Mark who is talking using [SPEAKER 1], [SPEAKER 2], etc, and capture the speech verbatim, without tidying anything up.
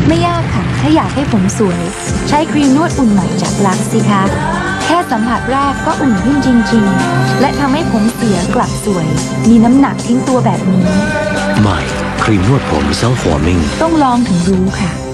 [SPEAKER 1] ไม่ยากค่ะถ้าอยากให้ผมสวยใช้ครีมนวดอุ่นใหม่จากลักซ์สิคะแค่สัมผัสแรกก็อุ่นขึ้นจริงๆและทำให้ผมเสียกลับสวยมีน้ำหนักทิ้งตัวแบบนี้
[SPEAKER 2] ใหม่ครีมนวดผมเซลฟ์วอร์มิ่ง
[SPEAKER 1] ต้องลองถึงรู้ค่ะ